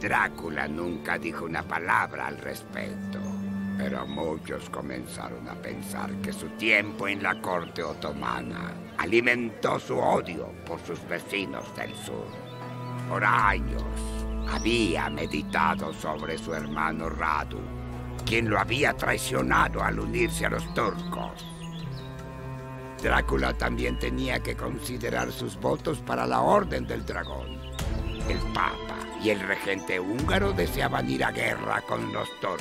Drácula nunca dijo una palabra al respecto, pero muchos comenzaron a pensar que su tiempo en la corte otomana alimentó su odio por sus vecinos del sur. Por años había meditado sobre su hermano Radu, quien lo había traicionado al unirse a los turcos. Drácula también tenía que considerar sus votos para la Orden del Dragón. El Papa y el regente húngaro deseaban ir a guerra con los turcos.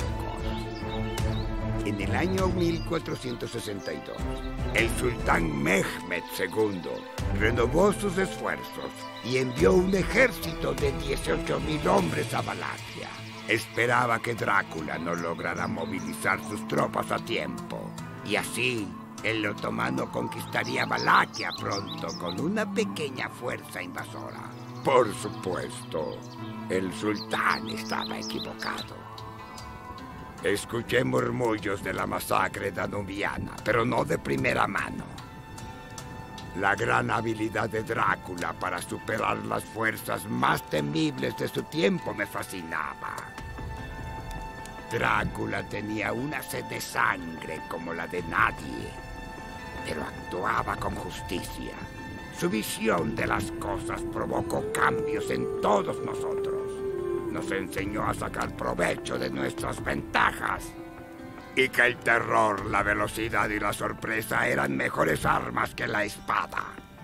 En el año 1462, el sultán Mehmed II renovó sus esfuerzos y envió un ejército de 18.000 hombres a Valaquia. Esperaba que Drácula no lograra movilizar sus tropas a tiempo, y así el otomano conquistaría Valaquia pronto con una pequeña fuerza invasora. Por supuesto, el sultán estaba equivocado. Escuché murmullos de la masacre danubiana, pero no de primera mano. La gran habilidad de Drácula para superar las fuerzas más temibles de su tiempo me fascinaba. Drácula tenía una sed de sangre como la de nadie, pero actuaba con justicia. Su visión de las cosas provocó cambios en todos nosotros. Nos enseñó a sacar provecho de nuestras ventajas y que el terror, la velocidad y la sorpresa eran mejores armas que la espada.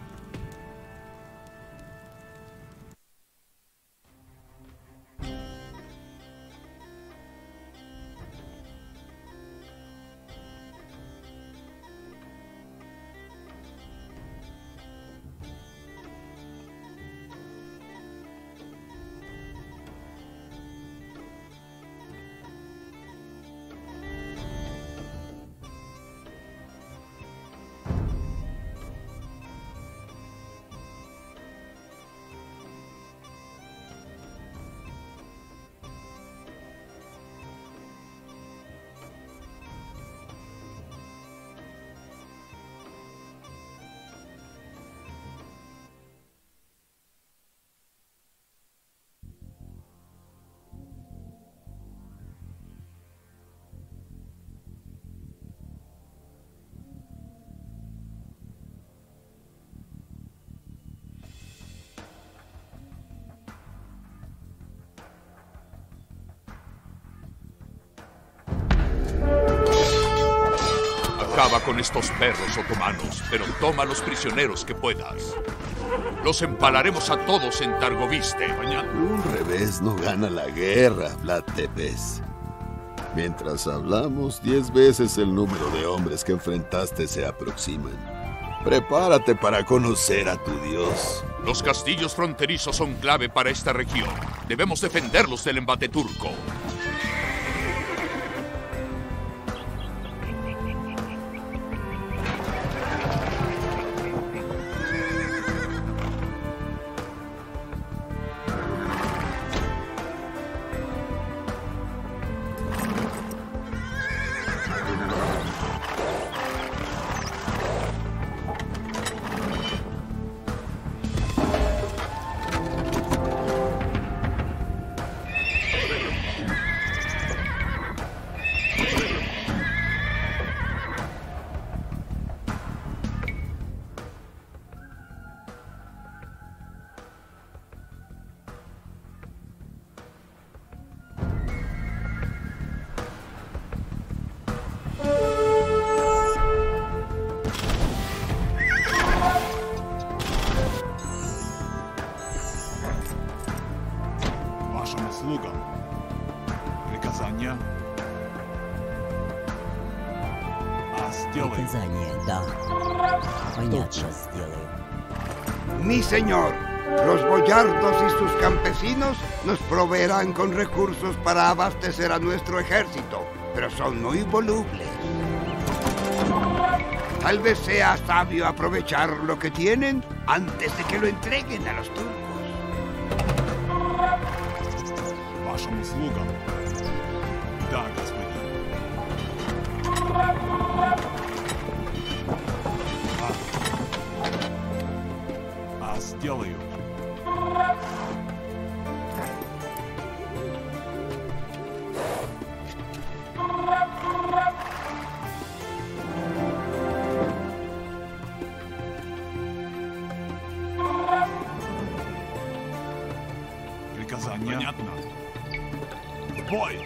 Acaba con estos perros otomanos, pero toma los prisioneros que puedas. Los empalaremos a todos en Targoviste. Un revés no gana la guerra, Vlad Tepes. Mientras hablamos, 10 veces el número de hombres que enfrentaste se aproximan. Prepárate para conocer a tu dios. Los castillos fronterizos son clave para esta región. Debemos defenderlos del embate turco. Mi señor, los boyardos y sus campesinos nos proveerán con recursos para abastecer a nuestro ejército, pero son muy volubles. Tal vez sea sabio aprovechar lo que tienen antes de que lo entreguen a los turcos. Вашим услугам. Да, господин. Сделаю. Приказания. Понятно. В бой!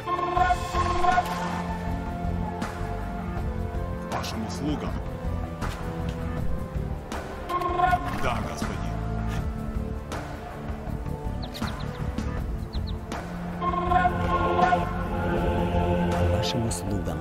К вашим услугам. Да, господин. К вашим услугам.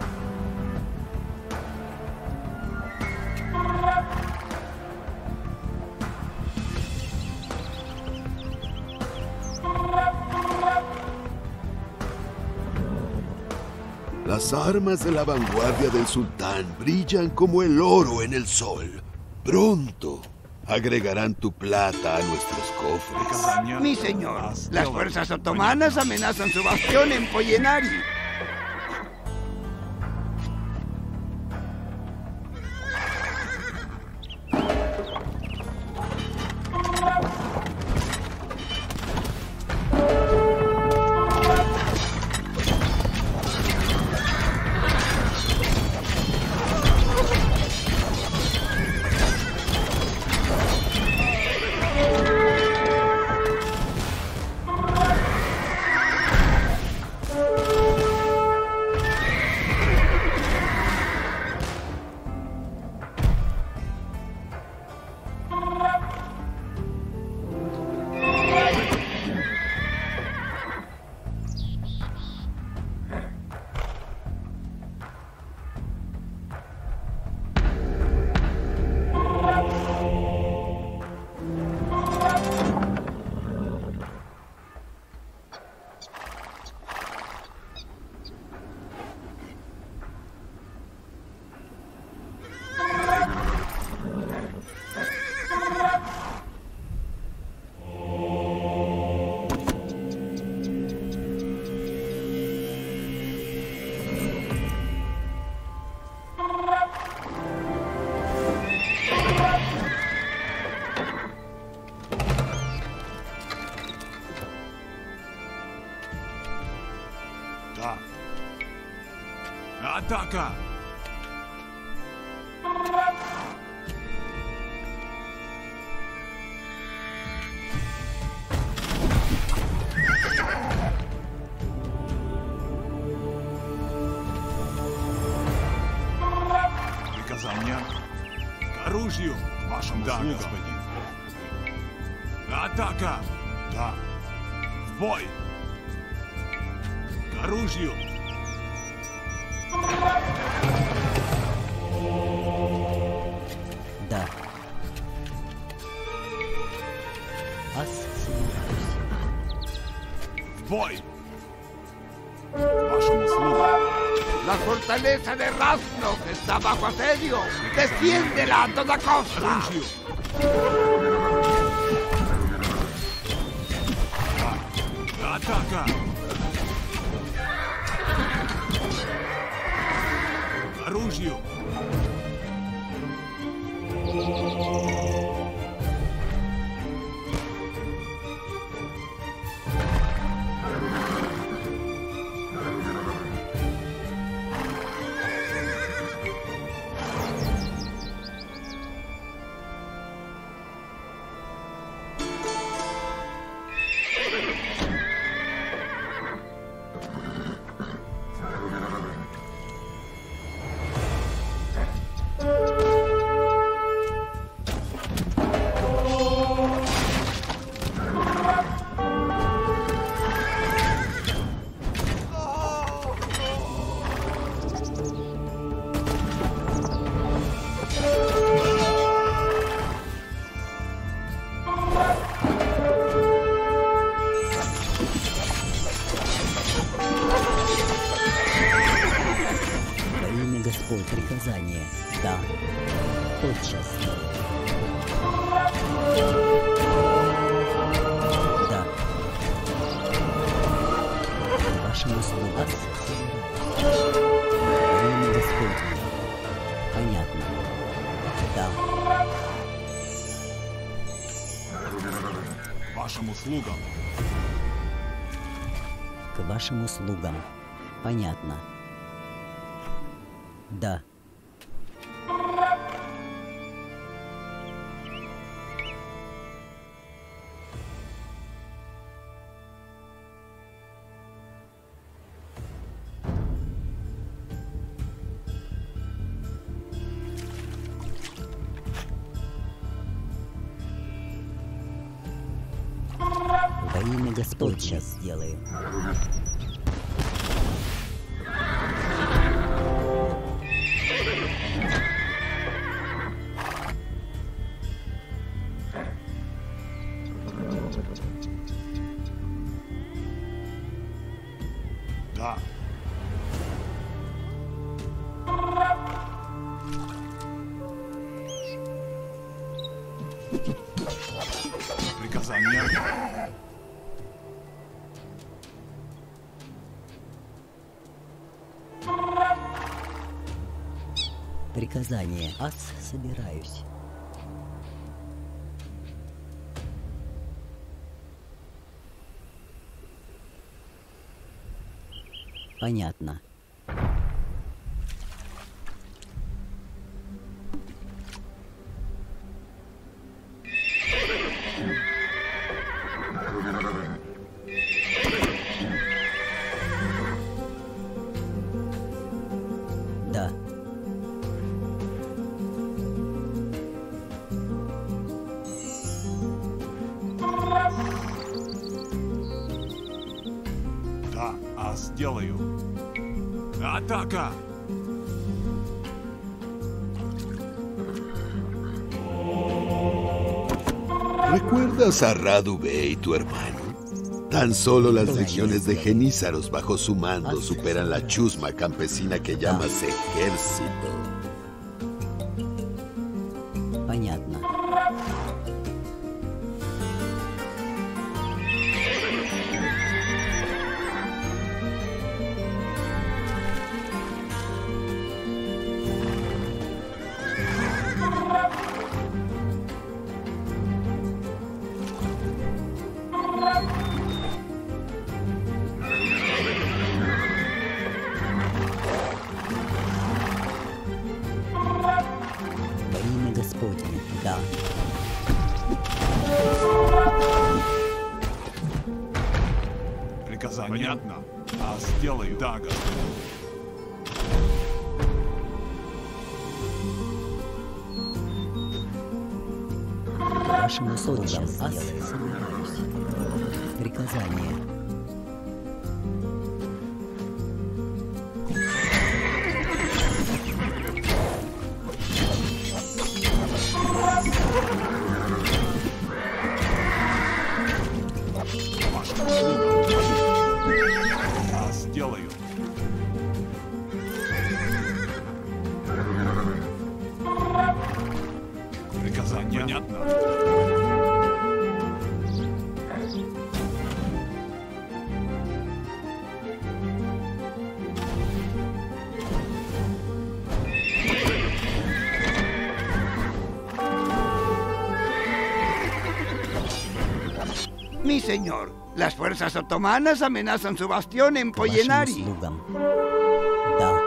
Las armas de la vanguardia del sultán brillan como el oro en el sol. Pronto agregarán tu plata a nuestros cofres. Приказания. Mi señor, Да, las сделано. fuerzas otomanas amenazan su bastión en Pollenari. Да. Атака! Приказания. К оружию! К вашим услугам. Господин. Атака! Да. В бой! К оружию! Да. Ас собираюсь. В бой! К вашим услугам. La fortaleza de Rasnov está bajo asedio. ¡Defiéndela a toda costa! Оружию! Да. Атака! К оружию! Во имя Господь приказание. Да. Тотчас. Да. К вашим услугам. Ас собираюсь. Во имя Господне. Понятно. Да. К вашим услугам. К вашим услугам. Понятно. Да. имя Господь сейчас сделаю. Да. Приказание. Приказание. Ас, собираюсь. Понятно. Да. Да, сделаю. Атака! ¿Recuerdas a Radu Bey, tu hermano? Tan solo las legiones de genízaros bajo su mando superan la chusma campesina que llamas ejército. Понятно. Во имя Господне. Да. Приказание. Понятно. Сделаю. Да, Господь. Вашему слугам. Ас, собираюсь. Приказание. Вашим слугам. Сделаю. Приказание. Понятно. Mi señor, las fuerzas otomanas amenazan su bastión en Вашим Pollenari. слугам. Да.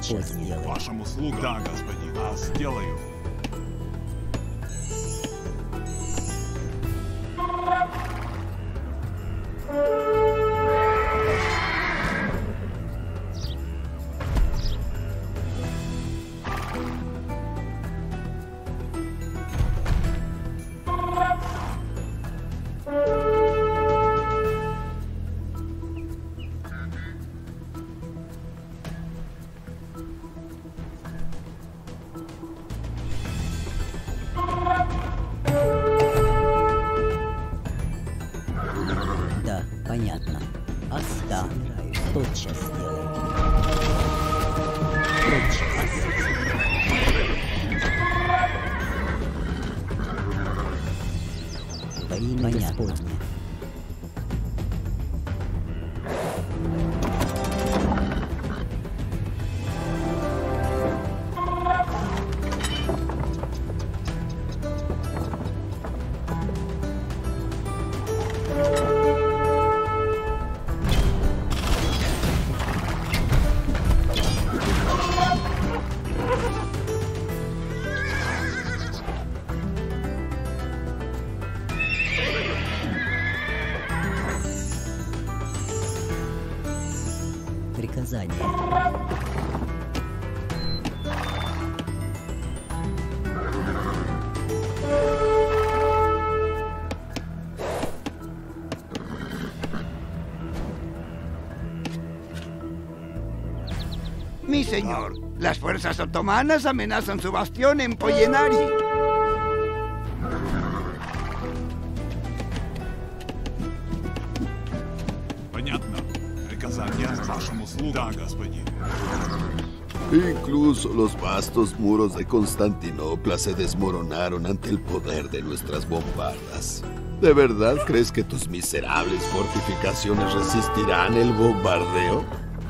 Господь сделает. Вашим услугам. Да, господин. А сделаю. Да, понятно. Да, тотчас сделаю. Тотчас. Во имя Господне. Приказание. Mi señor, las fuerzas otomanas amenazan su bastión en Pollenari. Понятно. Приказание вашим услугам. Да, господин. Incluso los vastos muros de Constantinopla se desmoronaron ante el poder de nuestras bombardas. ¿De verdad crees que tus miserables fortificaciones resistirán el bombardeo?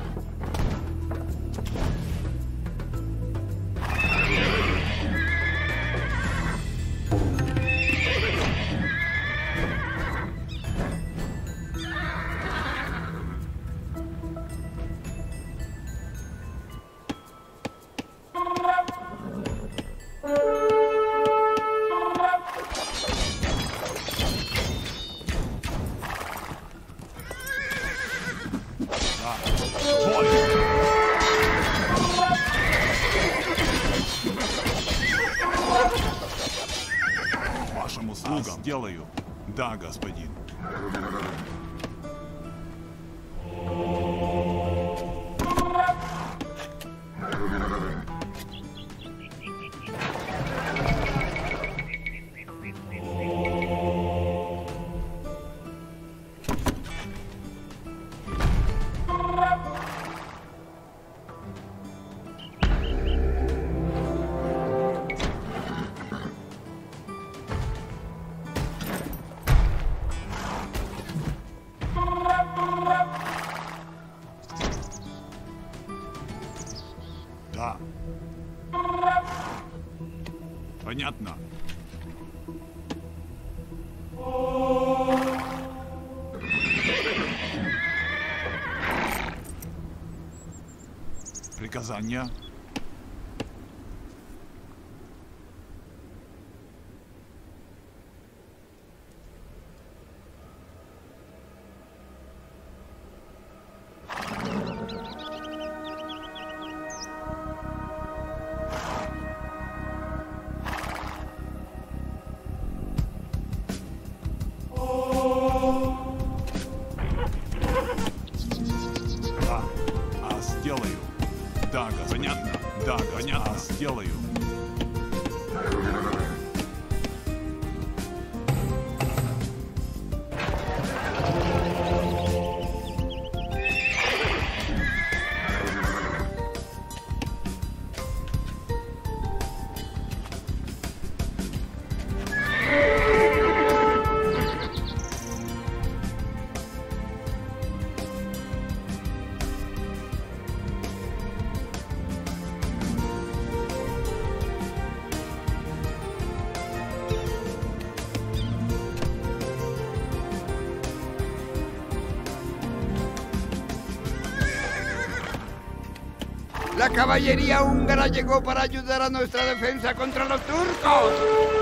Вашим услугам. Сделаю. Да, господин. Да. Понятно. Приказания. Сделаю. Да, понятно. Да, понятно. Сделаю. La caballería húngara llegó para ayudar a nuestra defensa contra los turcos.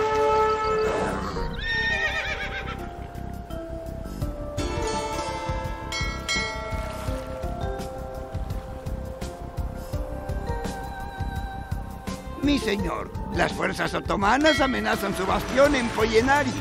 Mi señor, las fuerzas otomanas amenazan su bastión en Pollenari.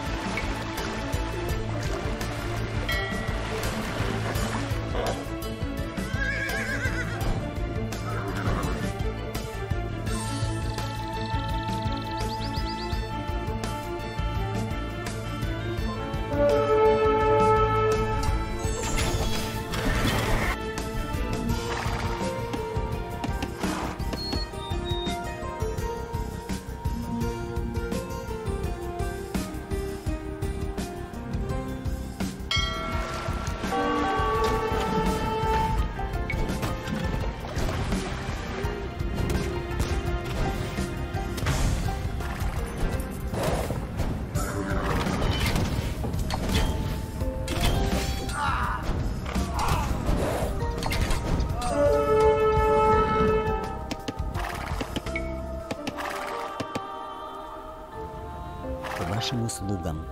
По вашим услугам.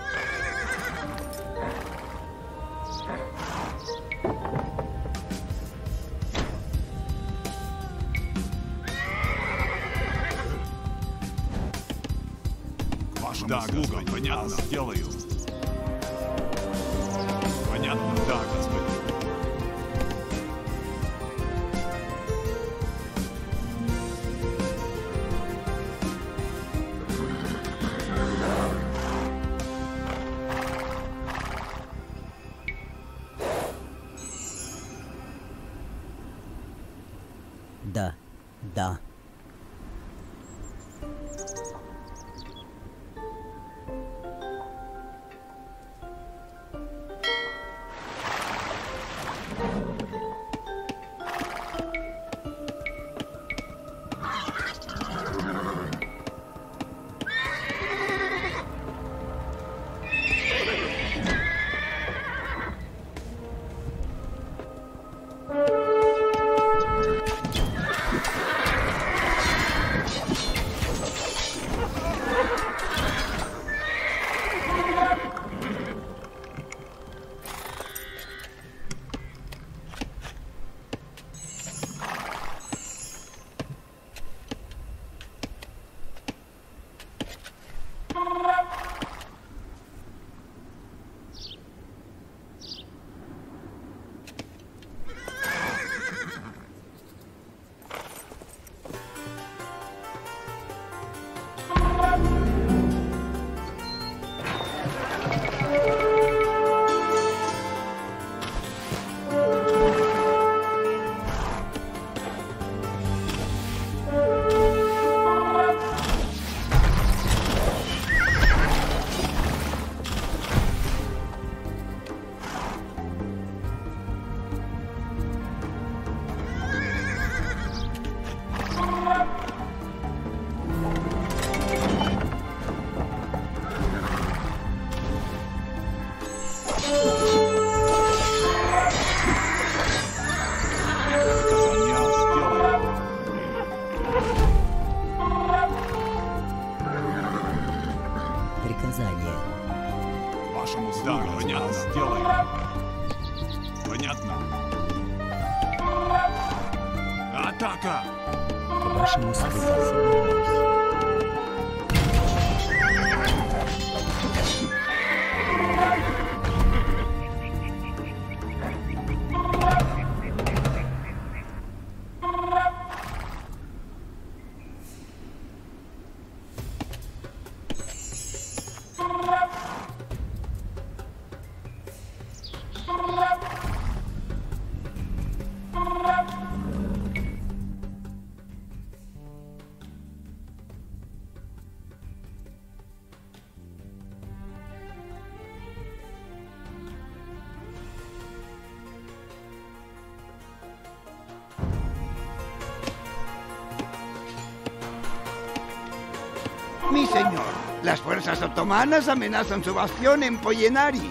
Вашим услугам, понятно, сделаю. Понятно, да, господин. Да, да. Приказание. Вашим услугам, понятно, сделаю. Понятно. Атака! По вашим услугам. Mi señor, las fuerzas otomanas amenazan su bastión en Pollenari.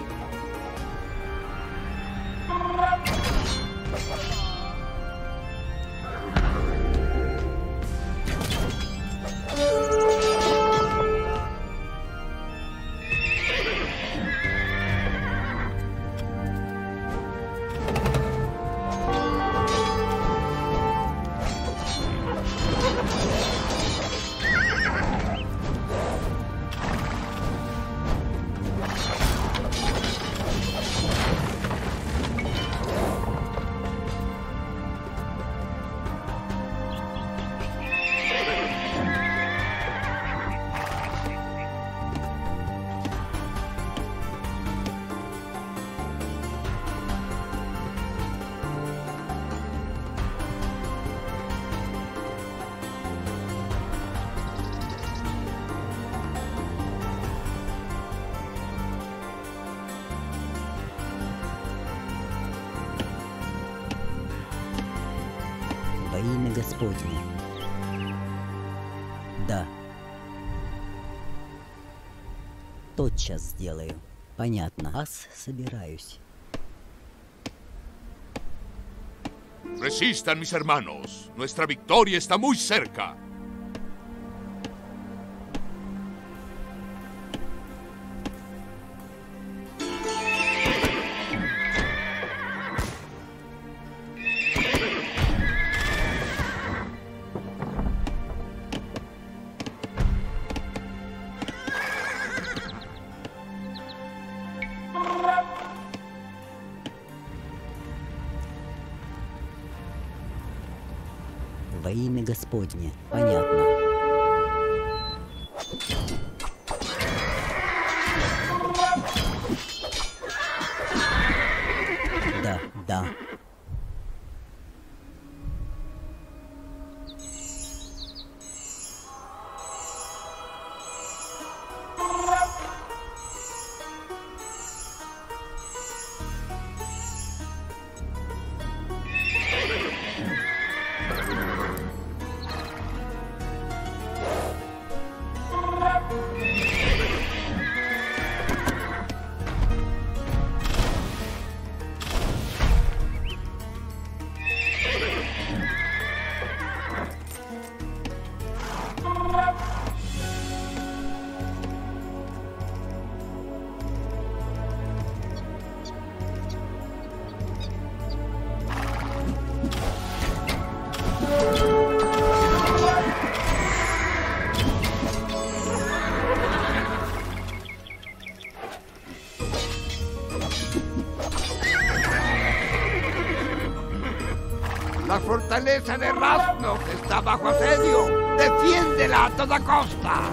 имя Господне. Да. Тотчас сделаю. Понятно. Ас собираюсь. Resistan, mis hermanos. Nuestra victoria está muy cerca. Во имя Господне. Понятно. Да, да. La fortaleza de Raznok está bajo asedio. ¡Defiéndela a toda costa!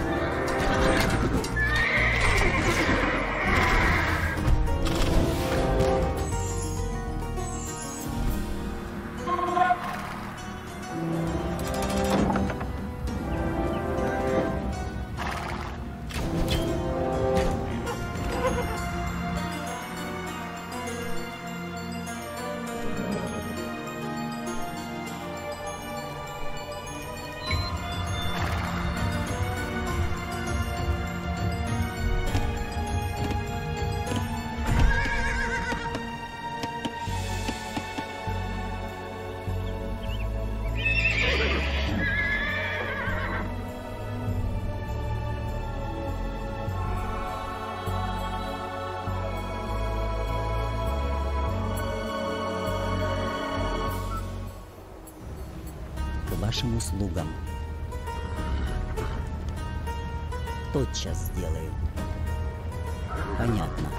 К вашим услугам. Тотчас сделаю. Понятно.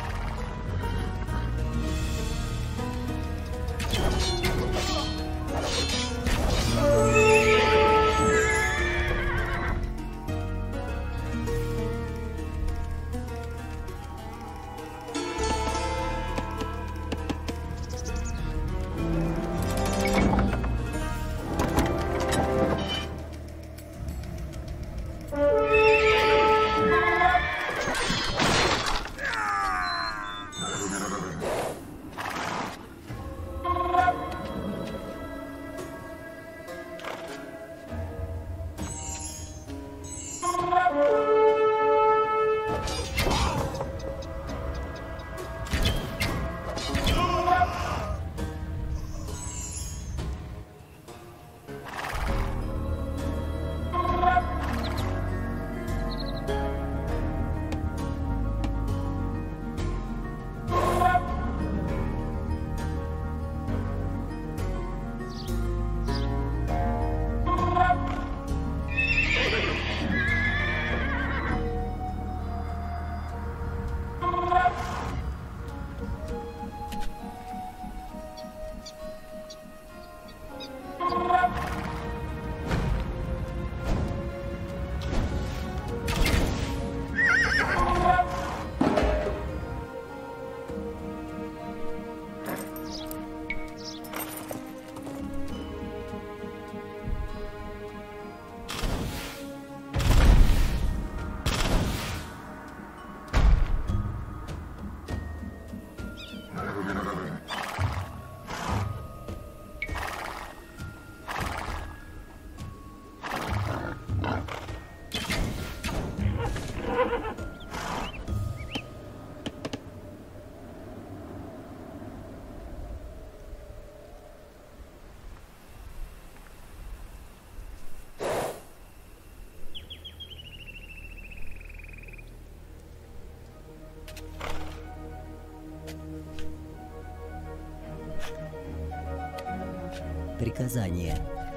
Приказание.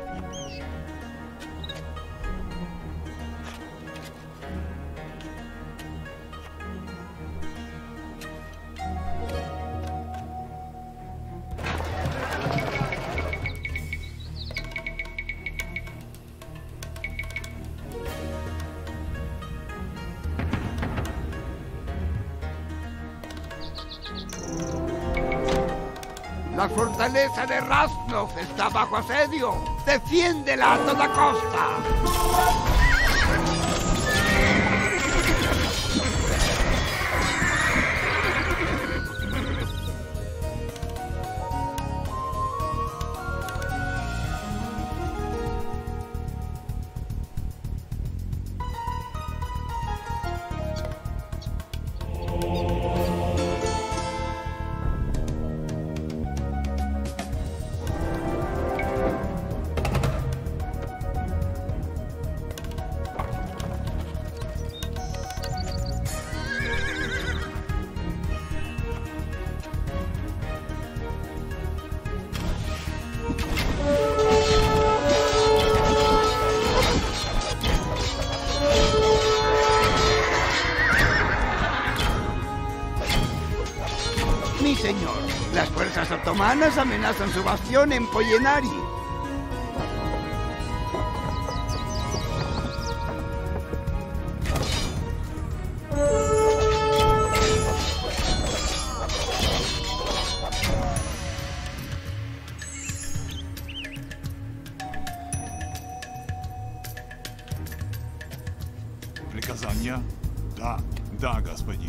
La fortaleza de Rasnov está bajo asedio. ¡Defiéndela a toda costa! Mi señor, las fuerzas otomanas amenazan su bastión en Pollenari. Приказания? Да, да, господин.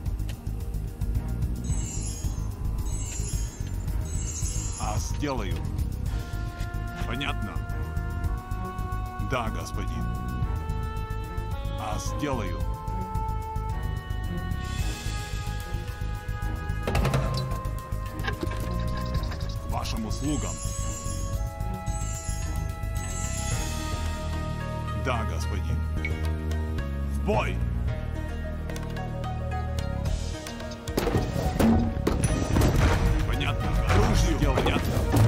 Сделаю. Понятно? Да, господин. Сделаю. К вашим услугам. Да, господин. В бой! Понятно. Оружие. Понятно.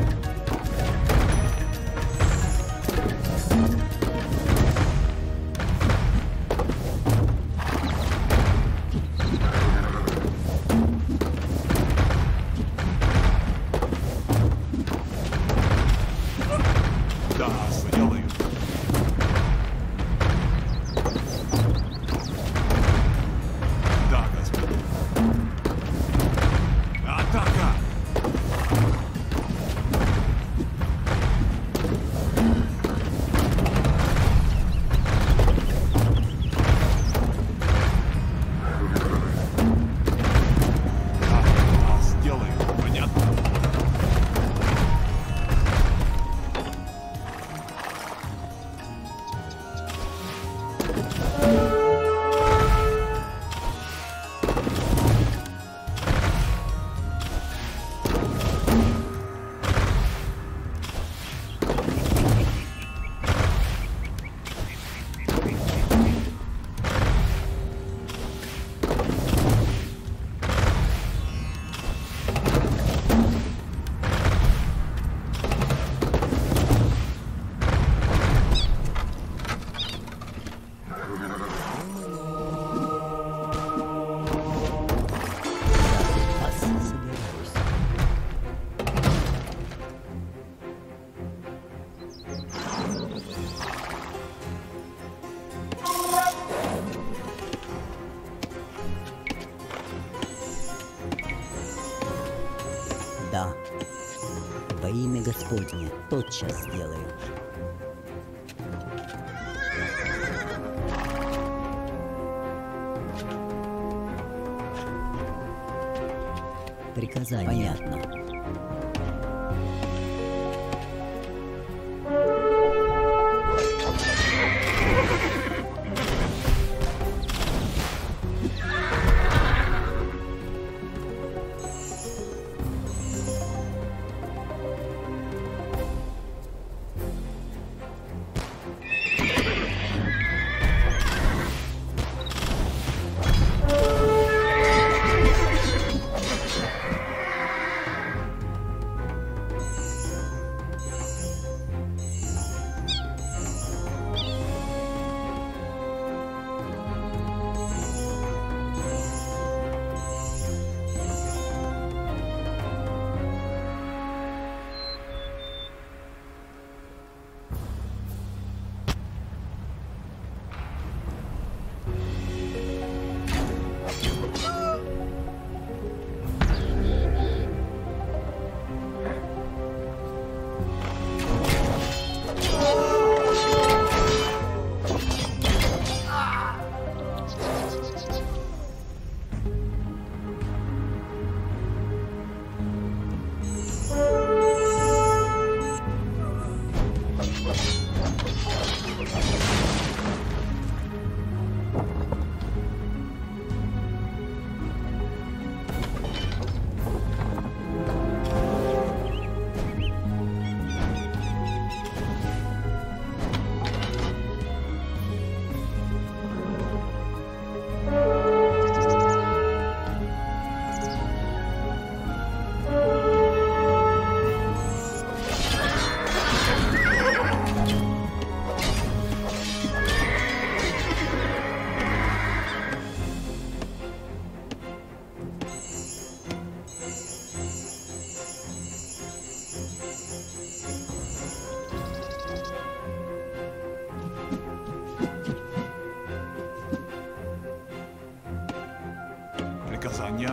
Да. Во имя Господне тотчас сделаю. Приказание. Понятно. Lasaña.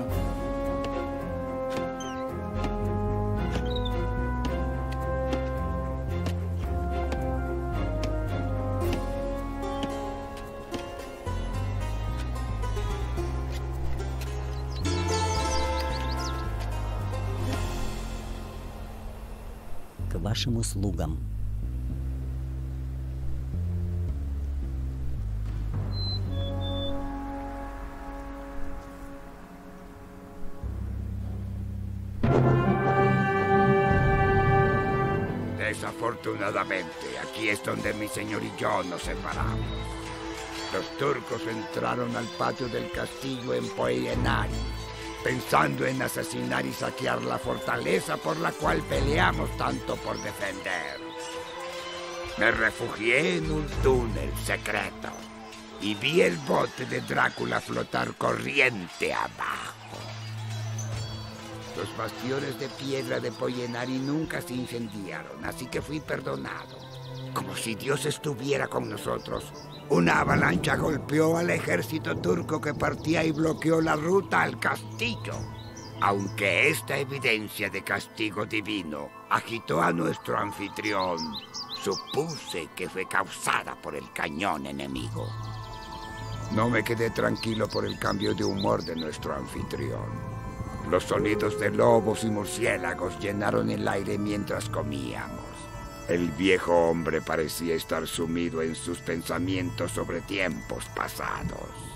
К вашим услугам. Desafortunadamente, aquí es donde mi señor y yo nos separamos. Los turcos entraron al patio del castillo en Poyenari, pensando en asesinar y saquear la fortaleza por la cual peleamos tanto por defender. Me refugié en un túnel secreto y vi el bote de Drácula flotar corriente abajo. Los bastiones de piedra de Poyenari nunca se incendiaron, así que fui perdonado. Como si Dios estuviera con nosotros, una avalancha golpeó al ejército turco que partía y bloqueó la ruta al castillo. Aunque esta evidencia de castigo divino agitó a nuestro anfitrión, supuse que fue causada por el cañón enemigo. No me quedé tranquilo por el cambio de humor de nuestro anfitrión. Los sonidos de lobos y murciélagos llenaron el aire mientras comíamos. El viejo hombre parecía estar sumido en sus pensamientos sobre tiempos pasados.